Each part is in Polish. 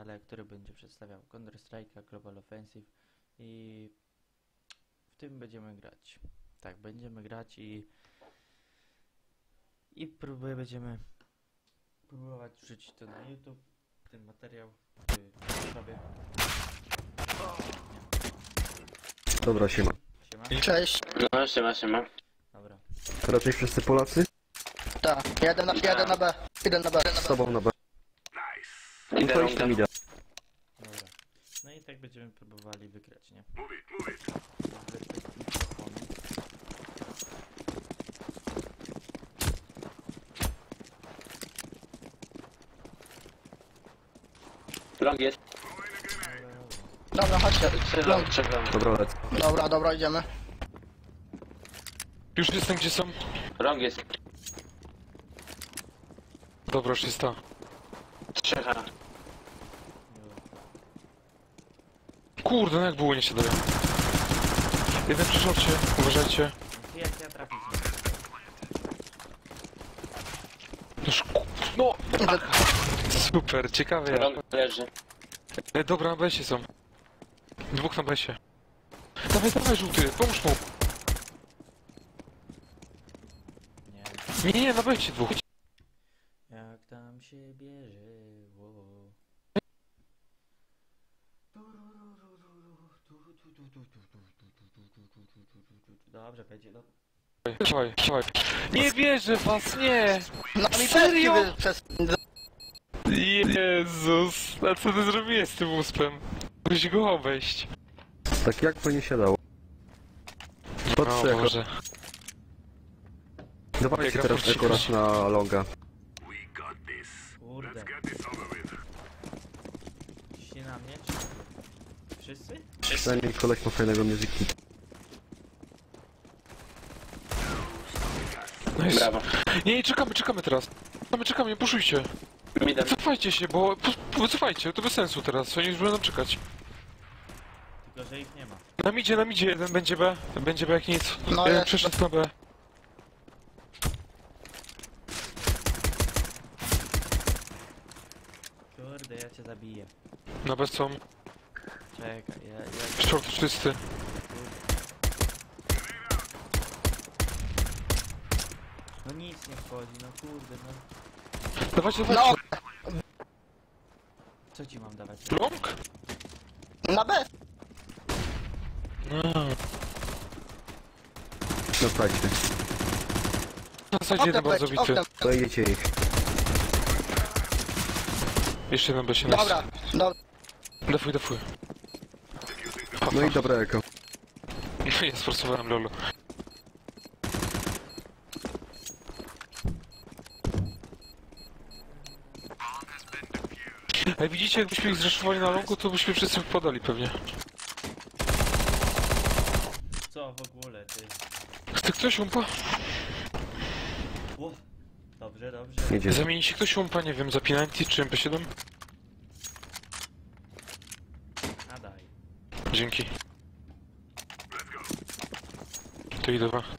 kanale, który będzie przedstawiał Counter-Strike'a, Global Offensive i w tym będziemy grać. Tak, będziemy grać i będziemy próbować wrzucić to na YouTube, ten materiał sobie. Dobra, siema. Siema. Cześć. No, siema. Dobra. Raczej wszyscy Polacy? Tak, jadę na B. Idę na B. Z tobą na B. No Idę to idź tam idę. Dobra. No i tak będziemy próbowali wygrać, nie? Long jest. Dobra, chodźcie. Trzech long. Dobra, lecę. Dobra, idziemy. Już jestem gdzie są. Long jest. Dobra, już jest ta. Trzech A. Kurde, no jak było nie się daje. Jeden przy szorcie, uważajcie. Jak ja trafić? No! Super, ciekawe jak. Long leży. Dobra, na besie są. Dwóch na besie. Dawaj, żółty, pomóż mu. Nie, na besie dwóch. Jak tam się bierzeło. Dobrze, będzie. No. Dawaj. Nie wierzę w was, nie! No mi Serio? peski przez... Jezus, a co ty zrobiłeś z tym uspem? Musisz go obejść. Tak jak to nie się dało? O Patrzę jako... Boże. Dawajcie Biega teraz po jako raz na longa. Kurde. Ciśnie na mnie? Czy... Wszyscy? Przynajmniej koleś ma fajnego muzyki. Nice. Brawo. Nie, czekamy teraz. Czekamy, puszujcie. Midem. Cofajcie się, bo... Cofajcie, to bez sensu teraz, oni już będą czekać. Tylko, że ich nie ma. Na midzie jeden będzie B jak nic. No jest. Przeszedł na B. Kurde, ja cię zabiję. Na B są. Czekaj, ja... Short czysty. No nic nie wchodzi, no kurde, no... Dawajcie. No, Co ci mam dawać? Long? na B. Zostańcie. Na zasadzie jeden bardzo bity. Zajecie ich. Jeszcze jeden B się Dobra. Defuj. No i dobra eko. No ja sforsowałem lolu. Ej, widzicie, jakbyśmy ich zreszowali na longu, to byśmy wszyscy wpadali pewnie. Co w ogóle, ty? Chce ktoś umpa? O, dobrze. Jedzie. Zamieni się ktoś umpa, nie wiem, za P90 czy MP7? Nadaj. Dzięki. To idę dwa.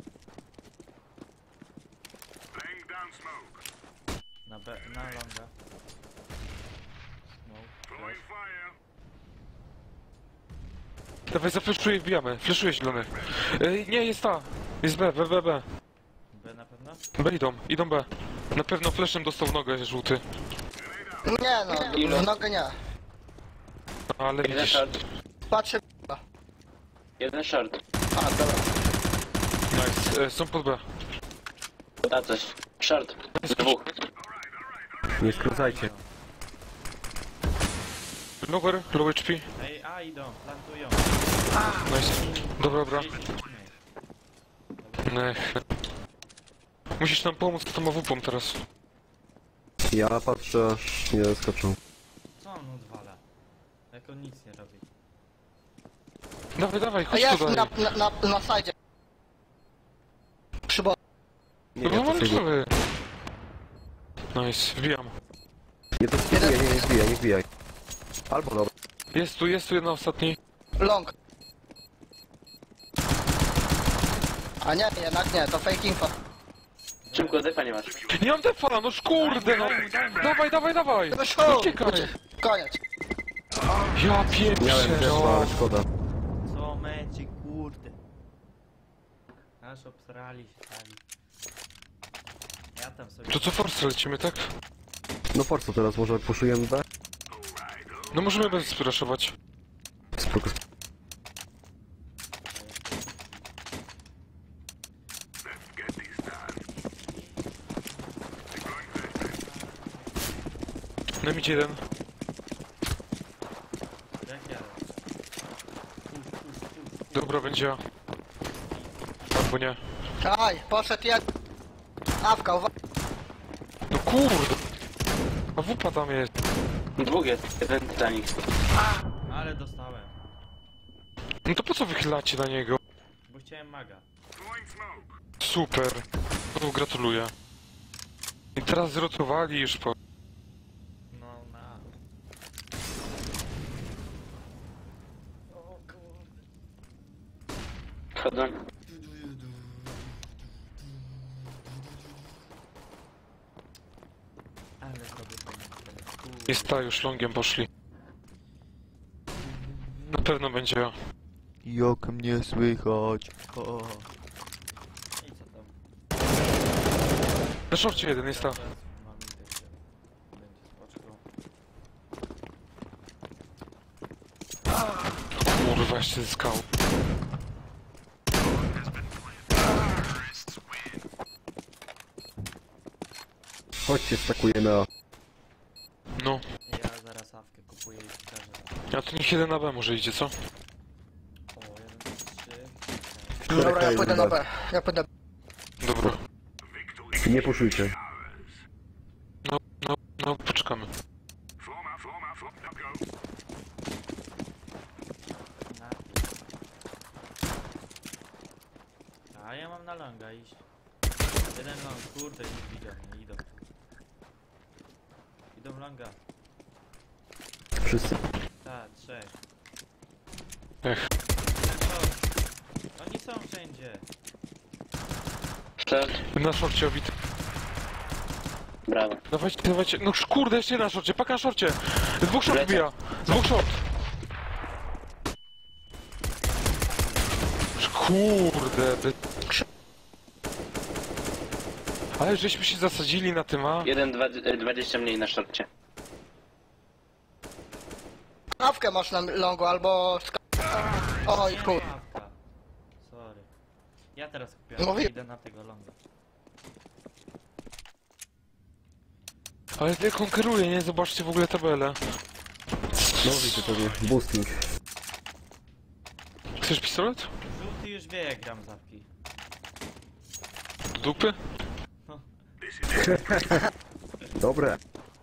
Na longa. No, flash. Dawaj, zafleszuję i wbijamy. Fleszuję zielony. Nie, jest ta. Jest B. B na pewno? B idą B. Na pewno fleszem dostał w nogę żółty. Nie no, w nogę nie. Ale Jeden widzisz. short. Patrzę. Jeden short. A, dobra. Nice. Są pod B. Da coś. Short. Dwóch. Nie skręcajcie. Lower, low HP. Ej, a idą, plantują. Nice. Dobra. Nech. Musisz nam pomóc z tą AWP teraz. Ja patrzę, aż nie zaskoczą. Co on odwala? Jak on nic nie robi. Dawaj, A chodź jest tutaj. na sajdzie. Przy bo... Nie, No ja mamy to sobie... cztery. Nice, wbijam. Nie to nie zbijaj. Albo dobra. Jest tu jedna ostatni. Long. A nie, jednak nie, to fake info. Szybko, defa nie masz. Nie mam defa, no kurde, no! Dawaj, dawaj, dawaj! No szło! Uciekaj! Koniec. Ja Miałem pieprzę, też, no! ale szkoda. Co meci, kurde. Aż obsrali się sami. Ja tam sobie... To co, Force lecimy, tak? No po co teraz, może puszujemy B? No możemy bez spraszować. Spoko. Na midzie jeden. Jak ja? Dobra, będzie A. Albo nie. Aj, poszedł jak... Awka, uwaga. No kurde! A wupa tam jest. Dwóch jest, jeden Titanic. Ale dostałem. No to po co wychylacie na niego? Bo chciałem maga. Super. No, gratuluję. I teraz zrotowali już po... No na. O kurde. Chodzą. Ale zrobię to. Kurde. Jest ta, już longiem poszli. Na pewno będzie A. Jak mnie słychać? O. I co tam? Na szorcie jeden jest ta. Mam idę, gdzie będzie spoczko. Kurwa, jeszcze skał. Chodźcie, stakujemy A. No. Ja zaraz awkę kupuję i pokażę. A to niech jeden na B może idzie, co? O, 1, 3. Dobra, ja pójdę na B. Ja pójdę. Dobra. Nie puszujcie. No, poczekamy. A ja mam na longa iść. Jeden long, kurde, nie widzą mnie, idą. Idą longa. Wszyscy. Tak, 3. Ech. Oni są wszędzie. Short. Na szorcie obity. Brawo. Dawajcie, dawajcie. No kurde, jeszcze na szorcie, paka na szorcie. Dwóch szort wbija. Dwóch szort. Kurde, ale żeśmy się zasadzili na tym, a? 20 mniej na szorcie. Awkę masz na longu albo... Oj, kur... Ławka. Sorry. Ja teraz kupiłem, Mówię- idę na tego longa. Ale nie konkuruje, nie? Zobaczcie w ogóle tabelę. No widzicie pewnie. Boosting. Chcesz pistolet? Żółty już wie jak gram zawki. Do dupy? Dobre.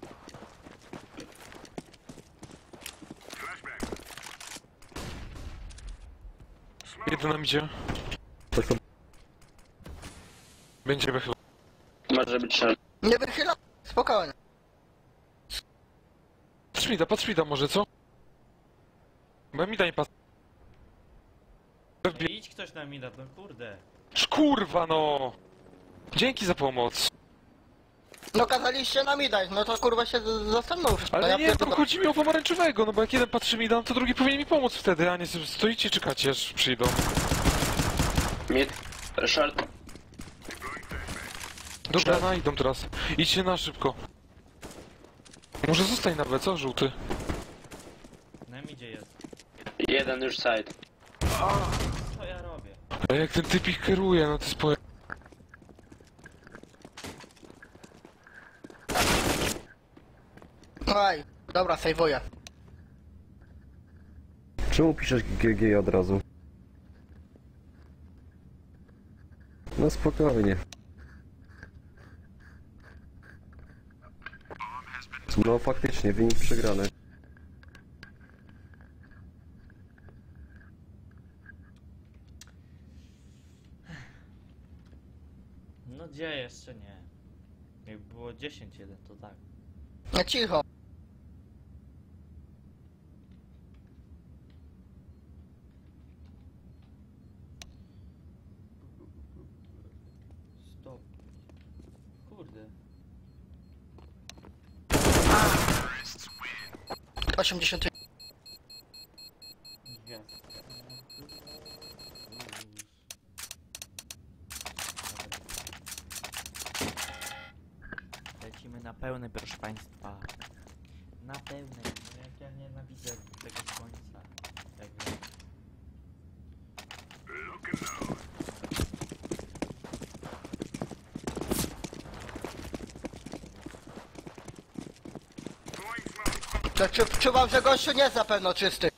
Jeden nam idzie. To są... Będziemy chyba. Może być short. Nie wychyla. Spokojnie. Patrz mi da może, co? Bo mi da nie pas. Idź ktoś na mida, no kurde. Kurwa no! Dzięki za pomoc. No kazaliście nam i dać, no to kurwa się zastanów. Ale no ja nie, tam pierdolę. chodzi mi o pomarańczowego, no bo jak jeden patrzy mi da, to drugi powinien mi pomóc wtedy, a nie sobie stoicie i czekacie aż przyjdą. Mid. Short. Dobra, no idą teraz. Idźcie na szybko. Może zostań na B, co? Żółty. Na midzie jest. Jeden już side. Co ja robię? A jak ten typ ich kieruje, no to jest po... Oj, dobra, sejwuję. Czemu piszesz GG od razu? No spokojnie. No faktycznie, wynik przegrany. No gdzie jeszcze nie? Jak było 10-1 to tak. No cicho. Stop. 80. Gwiazd. Lecimy na pełne, proszę państwa. Na pełne. No jak ja nienawidzę tego słońca. Jak wy. To czuwam, że gościu nie jest na pewno czysty.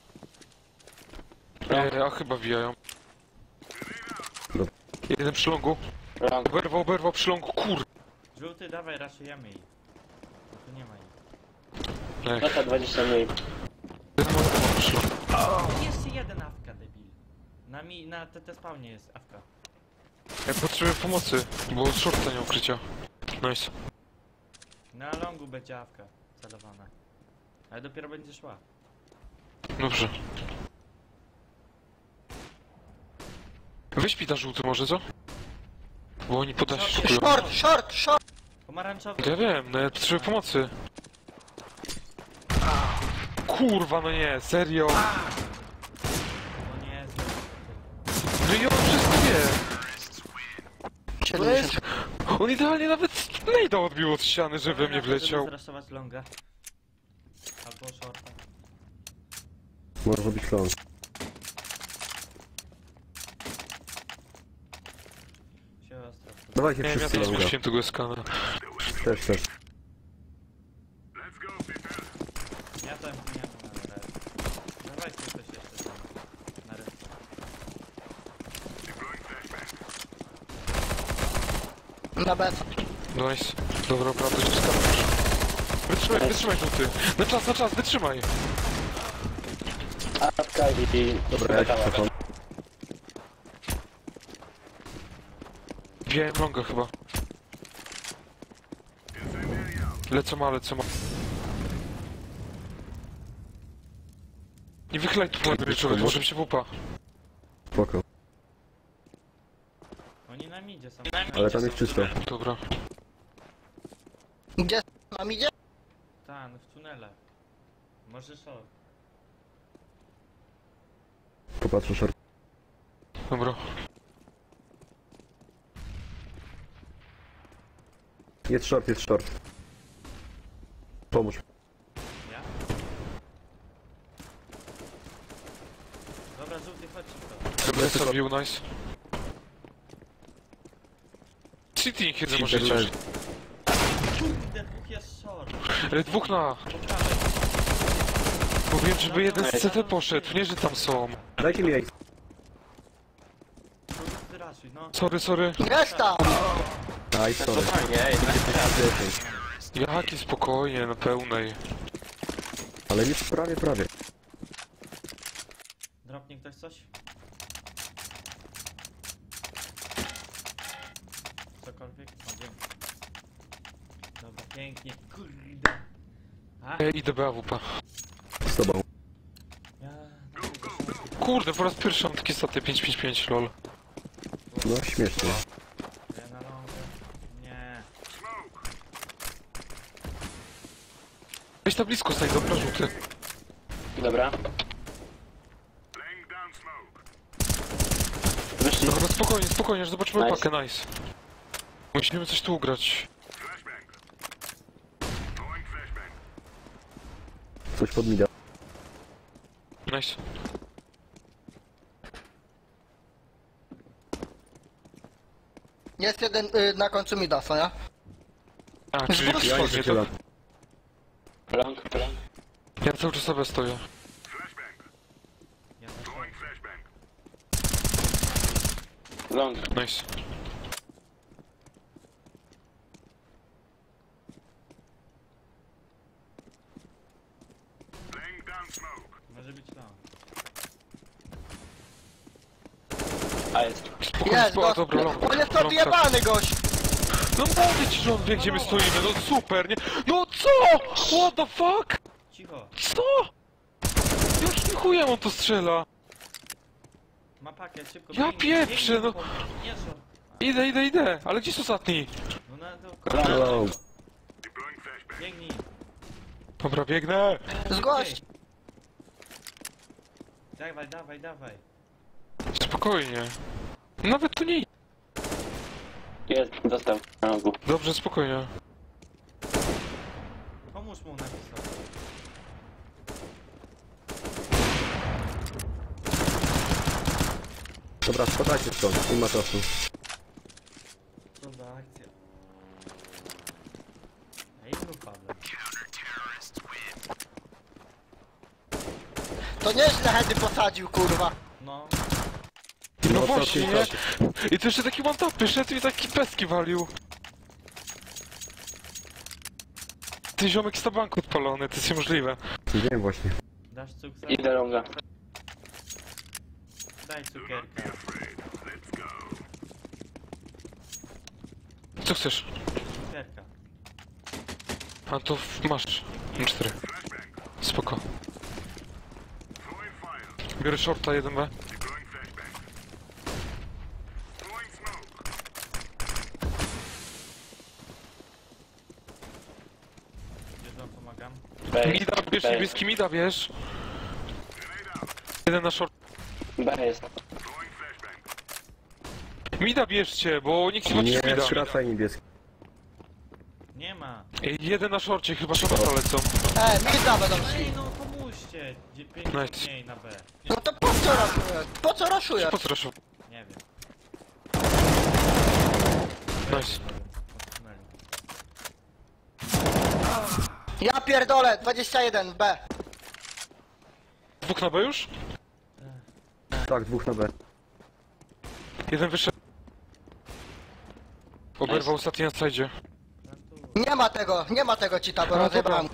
A chyba wijają. Dobra. Jeden przy longu. Long. Oberwał przy longu, kur... Żółty, dawaj, raszujemy ich. Bo tu nie ma ich. Ech, Nota 20 mniej. jeden oberwał przy longu. Jeszcze jeden awka, debil. Na TT spawnie jest awka. Ja potrzebuję pomocy, bo shorta nie ukrycia. Nice. Na longu będzie awka celowana. Ale dopiero będzie szła. Dobrze. Weź pita żółty może, co? Bo oni poda się szukują. Short! Pomarańczowy. Ja wiem, no ja potrzebuję pomocy. Kurwa, no nie, serio. No nie, No i on wszystko wie. 70. On idealnie nawet nejda odbił od ściany, że we mnie wleciał. Zraszować longa. Albo shorta. Może być long. Się ostro. Dawajcie Nie wiem, ja wszyscy też longa. zmusiłem tego skana. Też. Ja tam nie mam na red. Dawajcie coś jeszcze tam. Na red. Na bez. Nice. Dobra, prawda, że skanasz. Wytrzymaj żółty. Na czas, wytrzymaj. Awka i... Dobra, ja się cofam. Wziąłem longa chyba. Lecę ma. Nie wychylaj tu plany ryczowy, może mi się pupa. Spoko. Oni na midzie są. Ale tam jest czysto. Dobra. Gdzie nam idzie? Tak, no w tunele. Może short. Popatrzę short. Dobra. Jest short. Pomóż. Ja? Dobra, żółty, chodź szybko. Dobra, zrobił, nice. City niech jedzą może Internet. iść. Kurde, dwóch jest short. Dwóch na... Po prawej. Mówiłem, żeby jeden z CT poszedł, nie że tam są. Dajcie mi ace. Wyraszuj, no. Sorry. Resta! Aj, sorry. Jaki spokojnie, na pełnej. Ale już prawie. Dropnie ktoś coś? Cokolwiek? O, dzięki. Dobra, pięknie. Kurde. A? Idę BAWP. Z tobą. Ja... Kurde, po raz pierwszy mam takie staty 5-5-5, lol. No, śmiesznie. Ja na longę. Nie. Weź na blisko staj, dobra, żółty. Dobra. Wyszli. Dobra, spokojnie, aż zobaczymy Nice. pakę, nice. Musimy coś tu ugrać. Coś pod mida. Nice. Jest jeden na końcu mida, co nie? A, czyli Ja Ja spadnie, nie to... chyba. Long. Ja cały czas sobie stoję. Ja na short. Long. Nice. Może być long. A jest. Spokojnie, Jest, spokojnie, dobra, long. On jest Long, odjebany gość! No mówię ci, że on wie, gdzie my stoimy, no super, nie? No co? What the fuck? Cicho. Co? Jakim chujem on to strzela? Ma pakiet, szybko. Ja biegnij, pieprzę, biegnij, no. po- Nie short. Idę, ale gdzie jest ostatni? No na to... Hello. Biegnij. Dobra, biegnę! Zgłoś! Dawaj, dawaj, dawaj. Spokojnie. Nawet tu nie... Jest, dostał na rogu. Dobrze, spokojnie. Pomóż mu napisać. Dobra, spadajcie stąd, nie ma czasu. Co za akcja. Ej, no Paweł. To nieźle Hedy posadził, kurwa. No, No co właśnie, ty, nie? co I to jeszcze taki one-tapy szedł i taki peski walił. Ten ziomek jest na banku odpalony, to jest niemożliwe. Wiem właśnie. dasz cuksa? Idę longa. Daj cukierka. Co chcesz? Cukierka. A to masz. M4. Spoko. Biorę shorta 1B. Gdzie wam pomagam? Mida bierz, niebieski mida bierz. Jeden na short. B jest. Mida bierzcie, bo nikt nie ma Nie, mida. skracaj niebieski. Nie ma. Ej, jeden na shorcie, chyba szabata lecą. Mida będą szli. Ej, no pomóżcie. 5 Nice. mniej na B. No to po co raszujesz? Po co raszujesz? Po co raszu? Nie wiem. Nice. Odsunęli. Ja pierdolę, 21, B. Dwóch na B już? Tak, dwóch na B. Jeden wyszedł. Oberwał Nice. ostatni na side. Plantuj. Nie ma tego cita, bo No, rozjebałem.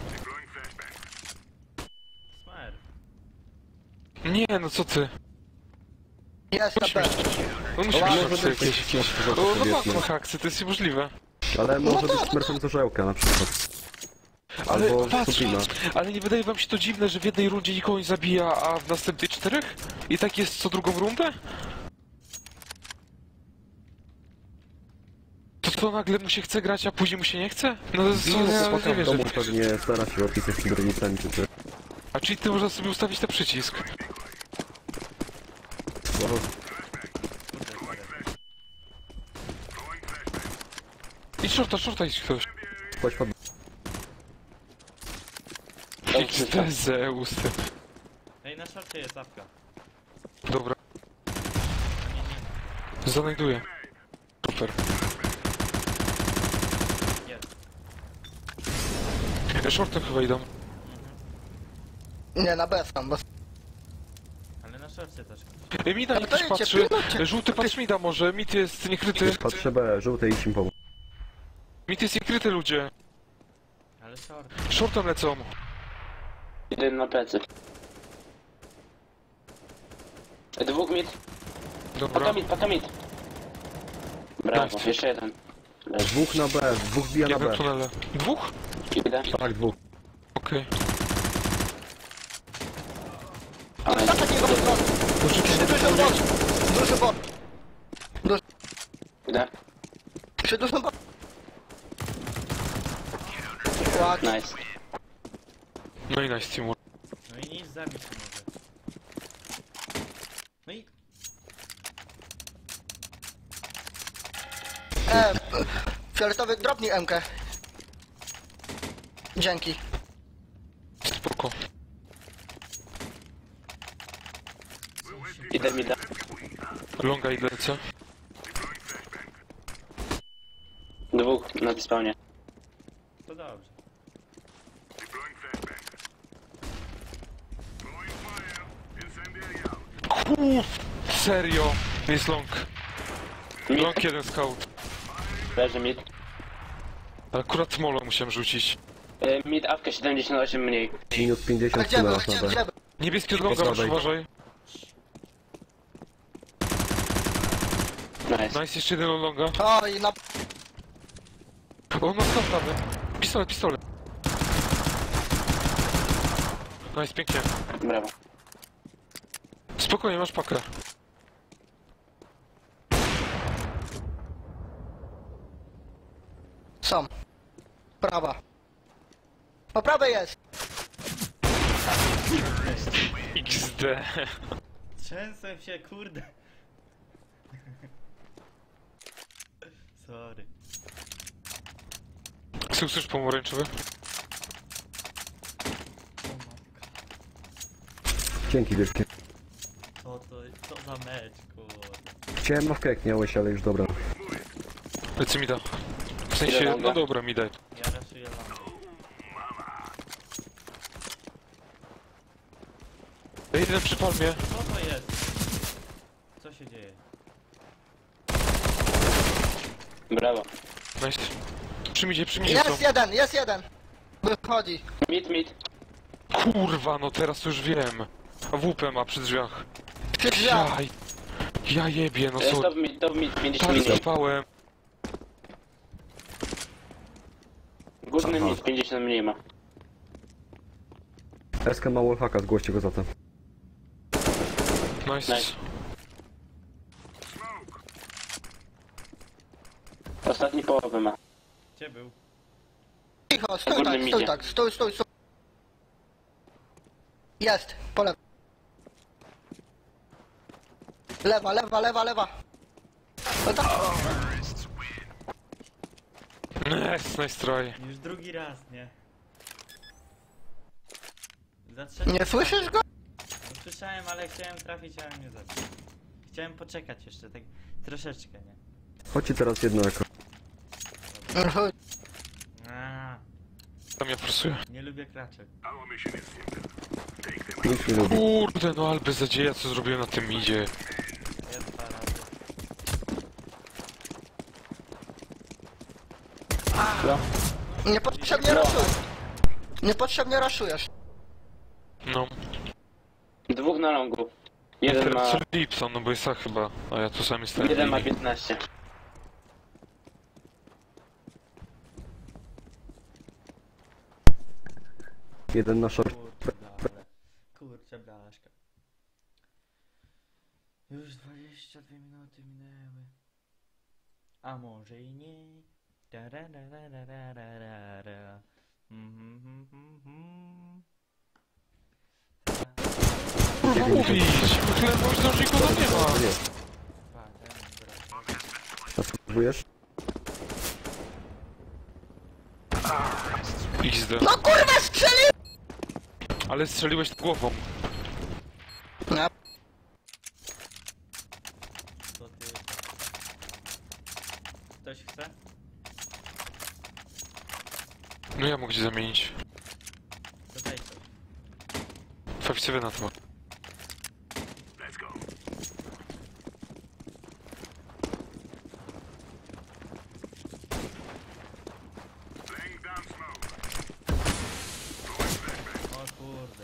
Smurf. Nie, no co ty? Jest na B. No musi Może być być jakieś. jakiś O, no powiedzmy. bank ma haksy, to jest niemożliwe. Ale może No to- być smurfem z orzełka na przykład. Ale Albo patrz, Supina. ale nie wydaje wam się to dziwne, że w jednej rundzie nikogo nie zabija, a w następnej 4? I tak jest co drugą rundę? To nagle mu się chce grać, a później mu się nie chce? No to jest, No, ja chłopaka nie w wierzę. domu pewnie stara się opisać przed rodzicami czy coś. A czyli ty można sobie ustawić ten przycisk. No, I shorta idź ktoś. chodź pod... Idź te Zeus, ty. Ej, na szorcie jest apka. Dobra, Nie, nie ma. znajduję. Super. Jest. Shortem chyba idą. Nie, na B są, bo... Ale na szorcie też. Mida Ale niech to ktoś idźcie, patrzy. pilnujcie. Żółty patrz mida może, mit jest niekryty. Patrzę B, żółty idź im pomóc. Mit jest niekryty, ludzie. Ale short. Shortem lecą. Jeden na plecy. Dwóch mid. Dobra. Paka mid. Brawo, Nice. jeszcze jeden. Leży. Dwóch na B, dwóch bija na Jeden B. tunele. Dwóch? Idę. Tak, dwóch. Okej. Ale Na takiego bot. Duży bot. Duży bot. idę. Przy dużym bot. Ładnie. Nice. No i nice Timur. No i nic zabić nie może. No i... Fioletowy, dropnij M-kę. Dzięki. Spoko. Idę mida. Longa i lecę. Dwóch na spawnie. To dobrze. Serio? Jest long. Mid. Long jeden scout. Leży mid. Ale akurat smolo musiałem rzucić. Mid awka 78 mniej. Minus A 50 gdzie był? tunelów na B. Gdzie był? Niebieski od longa masz, prawej. uważaj. Nice. Nice, jeszcze jeden od longa. Oj, na... O, no scout nawet. Pistolet. Nice, pięknie. Brawo. Spokojnie, masz pakę. Są. Prawa. Po prawej jest. XD. Trzęsłem się, kurde. Sorry. Słyszysz pomarańczowy? O matka. Dzięki wielkie. Co za mecz, kurde. Chciałem mawkę jak miałeś, ale już dobra. Lecę mi da. W Ile sensie, longa? no dobra, mi daj. Ja raszuję lampę. Jeden przy palmie. Co to jest? Co się dzieje? Brawo. Nice. Przyjmijcie są. Jest jeden. Wychodzi. Mid. Kurwa, no teraz to już wiem. A WP ma przy drzwiach. Przy drzwiach. Ja jebie, no sorry. Top mid, 50 Tak, mniej. zapałem. Górny mid, 50 mniej ma. SK ma wallhacka, zgłoście go za to. Nice. Nice. Ostatni połowę ma. Gdzie był? Cicho, stój Górny tak, midzie. stój tak, stój. Jest, po lewo. Lewa. No tak. Nice try. Już drugi raz, nie? Za trzeci Nie raz. słyszysz go? No, słyszałem, ale chciałem trafić, ale nie zaczął. Chciałem poczekać jeszcze, tak troszeczkę, nie? Chodźcie teraz jedno eko. Aaa, Tam ja forsuję. nie lubię kraczek. Nikt nie lubi. Kurde, no ale bez nadzieja, co zrobiłem na tym idzie. Jest dwa razy. Niepotrzebnie raszujesz. Niepotrzebnie raszujesz. No. Dwóch na longu. Jeden ma... Teraz Lipson, no bo jest tak chyba. A ja tu sam jestem. Jeden ma 15. Jeden na short. Kurczę, blaszka. Już 22 minuty minęły. A może i nie. Tarararararara. Kurwa mówić! Myślałem, że już nikogo nie ma. Nie, Pa, ten brak. spróbujesz? XD. No kurwa strzelił! Ale strzeliłeś głową. No, To ty. Ktoś chce? No ja mogę cię zamienić. To daj coś. 5-7 na to. O kurde.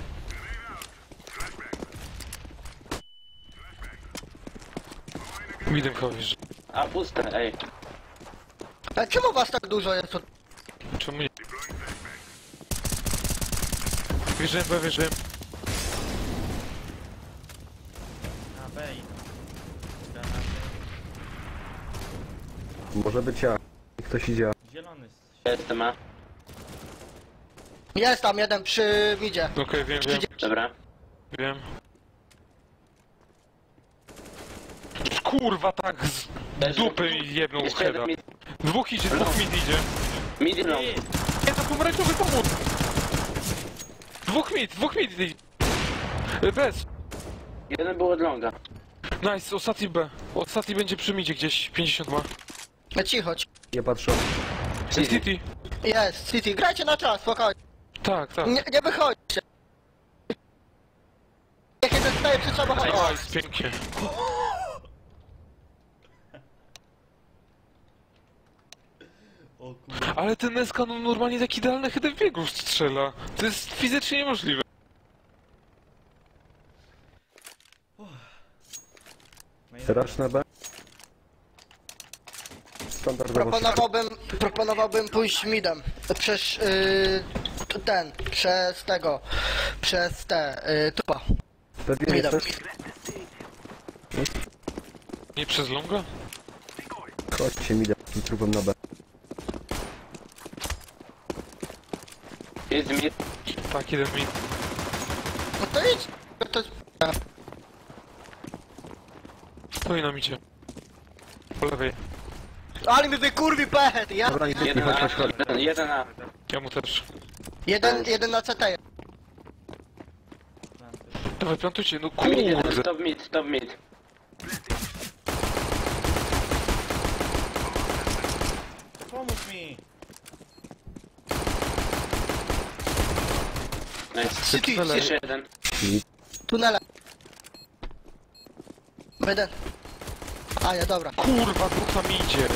Midem kogoś. A puste, ej. a czemu was tak dużo jest tu? Czemu nie? Wierzyłem. Na B idą. Granaty. Może być ja. Ktoś idzie. Zielony. Jestem ma. Jest tam jeden przy midzie. Okej, wiem. Dobra. Wiem. Kurwa, tak z dupy mi jebną Jeszcze jeden heada. mid. Dwóch idzie. Mid i long. Nie, to pomarańczowy pomóż! Dwóch mid idzie. Bez. Jeden był od longa. Nice, ostatni B. Ostatni będzie przy midzie gdzieś, 52. No cicho. Nie patrzę. City. Jest, City, grajcie na czas, spokojnie. Tak. Nie wychodźcie. Jak jeden staje przy samochodzie. Nice, pięknie. O kurde. Ale ten SK no normalnie tak idealny head w biegu strzela. To jest fizycznie niemożliwe. No i Teraz na B. Standardowo. Proponowałbym pójść midem. Przez tupa. Pewnie Midem. jesteś? Nie przez longa? Chodźcie mi tym trupem na B. Jest mid. Tak, jeden mid. No to idź. To... Stoi nam idzie. Po lewej. Ale mi wykurwi pechet, ja... Dobra, nie Jeden typnij, A, chodź, chodź, chodź. jeden A. Ja mu też. Jeden na CT. Dawaj, plantujcie, no Mid jeden, kurde. top mid. Pomóż mi! Nice. City, Jeszcze jeden. tunele. Jeden. A ja, dobra. Kurwa, dwóch nam idzie.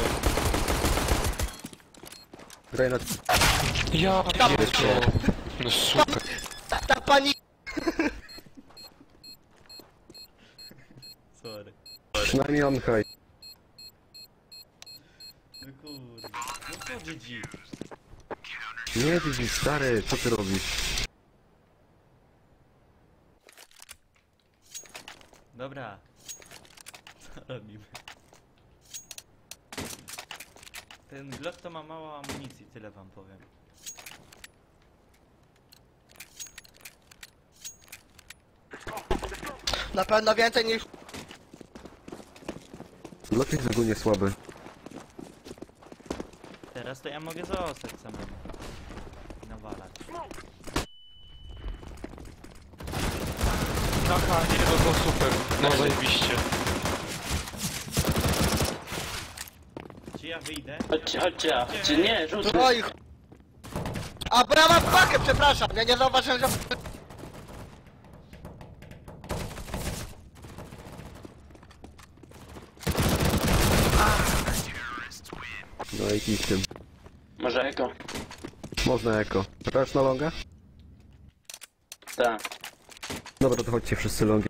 Graj na... Ja pierdolę. No super. Ta pani... Sorry. Przynajmniej on haj. No kurde. No co GG? Nie widzisz, stary, co ty robisz? Dobra. Co robimy? Ten Glock to ma mało amunicji, tyle wam powiem. Na pewno więcej niż... Lot jest ogólnie słaby. Teraz to ja mogę zostać samemu. I nawalać. Aha, nie, no to super. No zajebiście. Czy ja wyjdę? Chodźcie A. Czy nie, rzuć. Oj... A brama w pakę, przepraszam. Ja nie zauważyłem, że... No i kiś tym. Może eko? Można jako. Czekasz na longa? Tak. Dobra, to chodźcie wszyscy longi.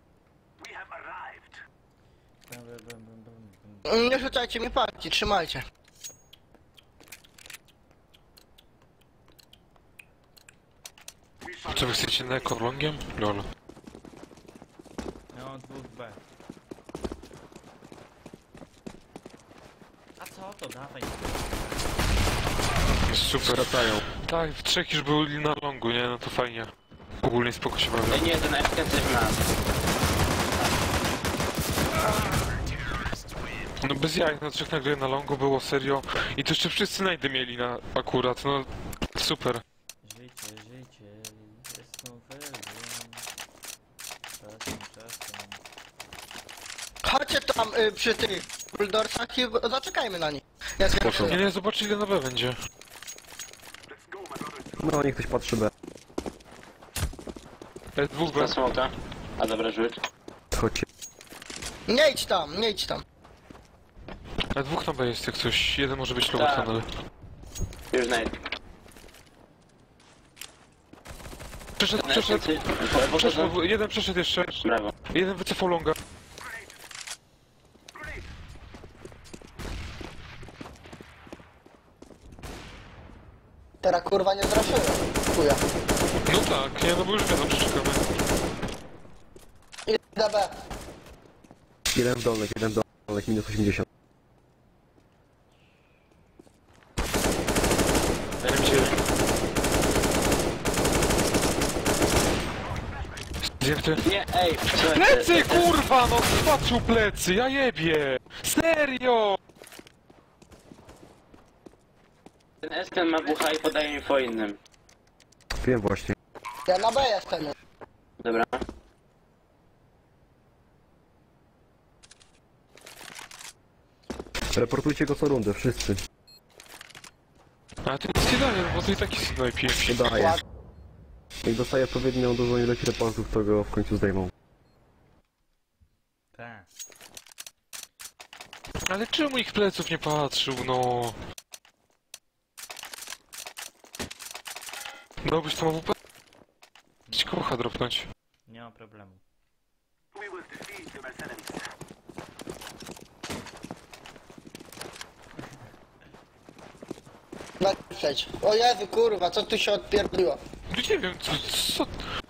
Nie rzucajcie mi partii, trzymajcie. Co wy chcecie na ekolongiem? Lol. Ja mam dwóch B. A co to? Dawaj. Jest super. Wracają. Tak, w trzech już byli na longu, nie? No to fajnie. Ogólnie spoko się bawię. Ej, nie, ten F coś ma. No bez jaj, na trzech nagle na longu było serio. I to jeszcze wszyscy najdy mieli na akurat, no super. Życie, jest nowelą. Czasem. Chodźcie tam przy tych bulldorsach i zaczekajmy na nich. Ja Proszę. Nie, nie, zobacz ile na B będzie. No, niech ktoś patrzy B. Dwóch B. Na smoka. A dobra, rzuć. Chodźcie. Nie idź tam, nie idź tam. Dwóch na B jest jak coś. Jeden może być low Tak. tunel. Już znajdę. Przeszedł. Przeszedł. Jeden przeszedł jeszcze. Brawo. Jeden wycofał longa. Teraz kurwa nie zraszyłem. Chuja. No tak, nie, no bo już wiadomo, że czekamy. Idę B. Jeden w dolnych, minus 80. Gdzie? Zdjęty. Nie, ej, słuchajcie. Plecy, kurwa, no patrzył plecy, ja jebie! Serio! Ten Esken ma bucha i podaje info innym. Wiem właśnie. Ja na B jestem. Dobra. Reportujcie go co rundę, wszyscy. A ty nic nie daje, bo to i taki snajpi. Nie daje. Jak dostaje odpowiednią dużą ilość reportów, to go w końcu zdejmą. Tak. Ale czemu ich pleców nie patrzył, no? Dałbyś to AWP? Ci kocha dropnąć. Nie ma problemu. Napiszeć. O Jezu kurwa, co tu się odpierdliło? No nie wiem, co...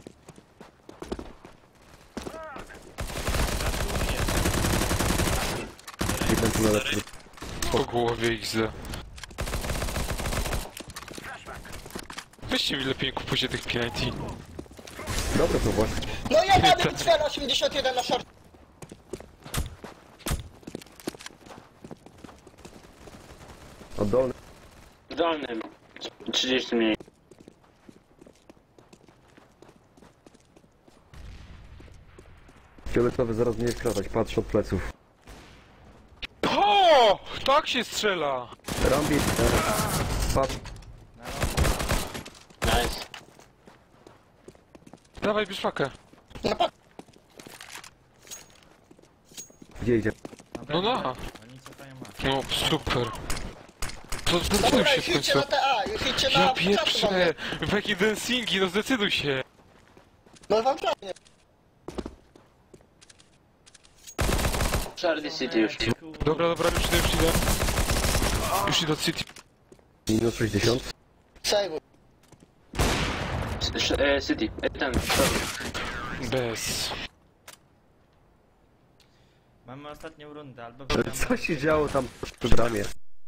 Jeden tu na lepszy. Po głowie XD. Weźcie mi lepiej, nie kupujcie tych PNT. Dobre to właśnie. No ja mam cel 81 na short. Oddolny. W dolnym. 30 mniej. Fioletowy zaraz mnie skradać, patrz od pleców. O! Tak się strzela! Rambi, patrz. Nice. Dawaj, bierz pakę. No patrz. Gdzie idzie? No na. Oni cofają ma. No, super. To zdecyduj Dobra, się już w idźcie końcu. na TA, już idźcie na... Ja czasy pieprzę! mamy. W jakie dancingi, no zdecyduj się! No wam prawie. Charlie City już. Dobra, dobra, już idę, już idę. Już idę od City. Minus 60. Sejwuj. City. Ten. Bez. Mamy ostatnią rundę, albo Ale wygramy. co się działo tam przy bramie?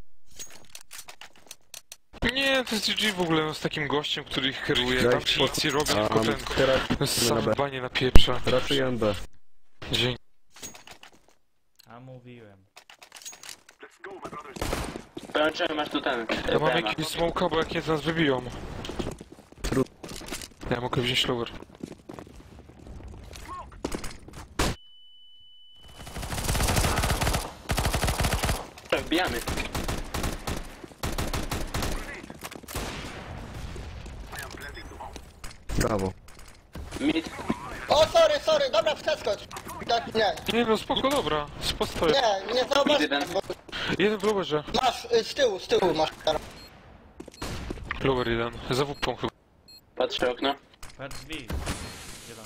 Nie, to jest GG w ogóle, no z takim gościem, który ich kieruje. Daj Tam ci nic nie robi, tylko ten... teraz To jest na same B. banie na pieprza. Raczej MB. Dzięki. A mówiłem. Pełniczek masz tu ten. Ja mam PM-a. jakiegoś smoka, bo jak nie, to nas wybiją. Ja mogę wziąć lower. Wbijamy. Brawo. Mid. O, sorry, dobra, przeskocz. Tak, nie, Nie no, spoko, dobra. Postoję. nie zauważ. Jeden. Jeden w lowerze. Masz, z tyłu masz. Lower jeden. Za WP chyba. Patrzę okno. Patrz drzwi. Zielony.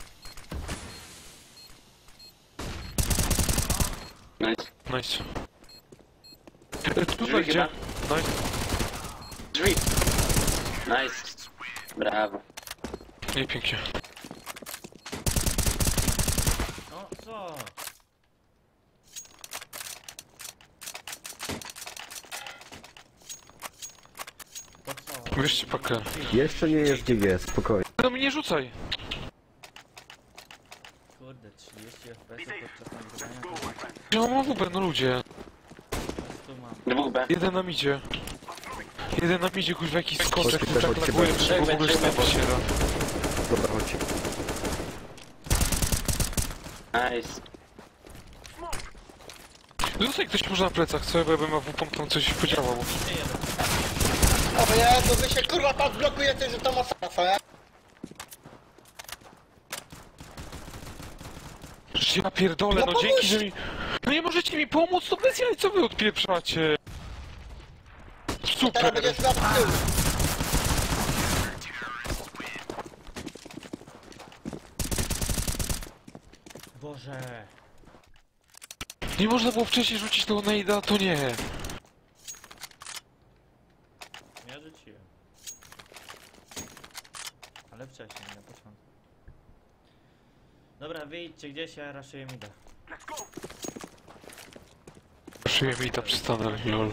Nice. Nice. Tutaj Drzwi gdzie? chyba. Nice. Drzwi. Nice. Brawo. Nie, pięknie. No co? To co? Bierzcie pakę. Jeszcze nie jest GG, spokojnie. No mnie nie rzucaj. Kurde, 30 FPS podczas nagrywania. Ja mam WP, no ludzie. Tu mam. Dwóch B. Jeden nam idzie. Jeden nam idzie, kuźwa, jakiś skoczek, Chodźcie, tak chodźcie, laguje, chodźcie. że w ogóle się nie się da. Dobra, chodź. Nice. Zostań ktoś może na plecach, co? Bo ja bym WP tam coś podziałał. O Jezu, wy się kurwa tak blokujecie, że to masakra, co nie? Ja pierdolę, No no dzięki, pomóż! że mi... No nie możecie mi pomóc, to bez jaj, co wy odpieprzacie? Teraz Super. będziesz miał z tyłu. Boże. Nie można było wcześniej rzucić tego najda, to nie. Ja rzuciłem. Ale wcześniej, na początku. Dobra, wyjdźcie gdzieś, ja raszuję mida. Szyję mi ta przystanę, lol.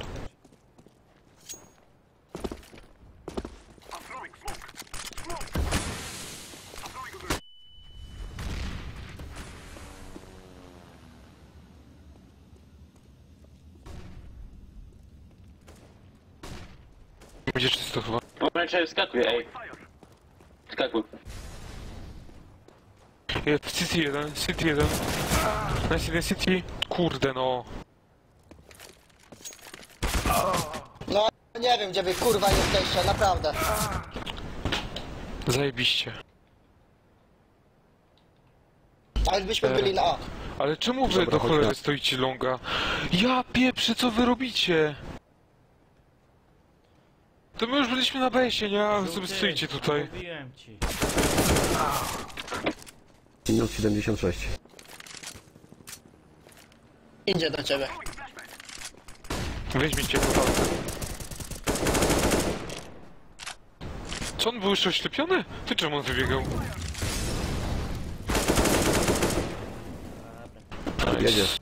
Będzie czysto chyba. Pomarańczowy wskakuje, ej. Skakuj. Jest City 1, City 1. Nice, jeden City. Kurde no. No, nie wiem, gdzie wy kurwa jesteście, naprawdę. Zajebiście. Ale byśmy byli na A. Ale czemu wy Dobra, do chodź cholery na- stoicie longa? Ja pieprzę, co wy robicie? To my już byliśmy na besie, nie? A wy sobie Żółty, stoicie tutaj. Mówiłem ci. Minus 76. Idzie do ciebie. Weźmiecie po walkę. Co, on był jeszcze oślepiony? Ty czemu on wybiegał? Dobra. Nice. Jedziesz.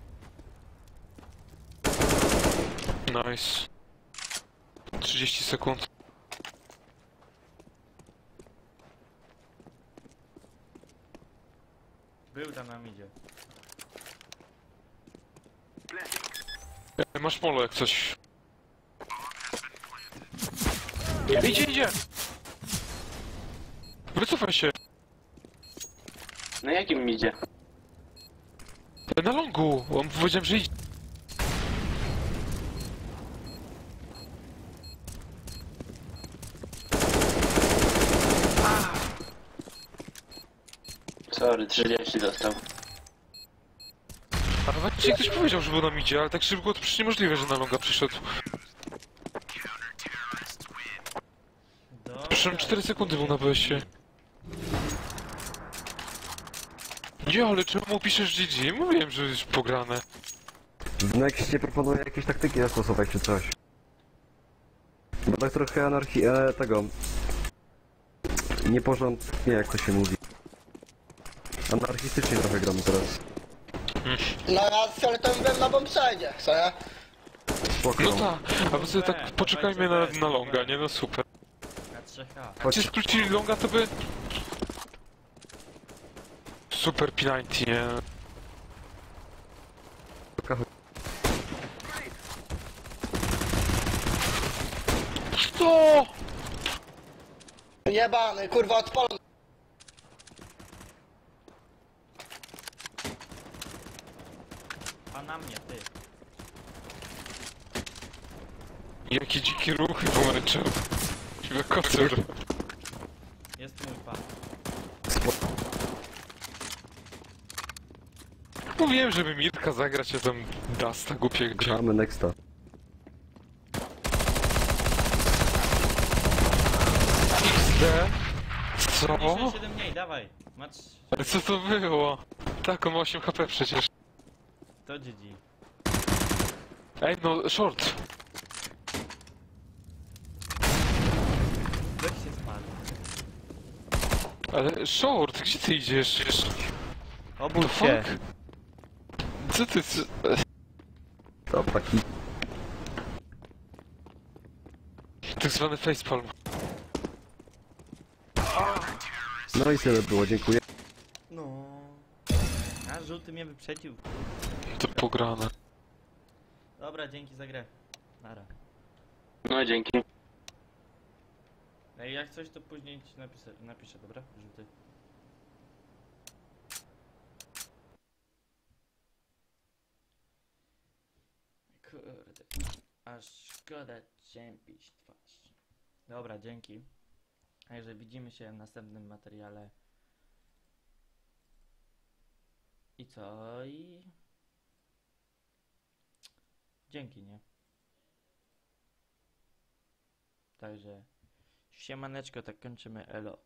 Nice. 30 sekund. Był tam nam idzie. Masz polo jak coś. Idzie, idzie! Wycofaj się! Na jakim idzie? Na longu! On powiedział, że idzie. Sorry, 30 dostał. A nawet dzisiaj ktoś powiedział, że był nam idzie, ale tak szybko to przecież niemożliwe, że na longa przyszedł. Dobra. Przecież 4 sekundy był na BS-ie. Nie, ale czemu piszesz GG? Mówiłem, że jest pograne. W Nexcie proponuję jakieś taktyki zastosować czy coś. Bo tak trochę anarchii, tego... Nieporządnie, jak to się mówi. Anarchistycznie trochę gramy teraz. No ja z fioletowym byłem na bombsite, co ja? Spoko. No tak, a my sobie tak poczekajmy na longa, nie? No super. Na 3H. Chodź. Gdzie skrócili longa, to by... Super P90, nie? Co? Jebany, kurwa, odpalony. A na mnie, ty. Jakie dzikie ruchy pomarańczowe. Chyba kocur. Jest mój pan. Mówiłem, żeby Mirka zagrać, a tam Dasta głupiego. Gramy Nexta. XD? Co? 57 mniej, dawaj. Macz... Ale co to było? Tak, on ma 8 HP przecież. To GG. Ej, no, short. Weź się spadł. Ale short, gdzie ty idziesz? Obudź The się. fuck? Co ty... To taki... Tak zwany facepalm. No i tyle było, dziękuję. No. A żółty mnie wyprzedził. To pograne. Dobra, dzięki za grę. Nara. No dzięki. Ej, jak coś to później ci napiszę, dobra? Żółty. Kurde. Aż szkoda ciępić twarz. Dobra, dzięki. Także widzimy się w następnym materiale. I co? I... Dzięki, nie? Także... Siemaneczko, tak kończymy, elo.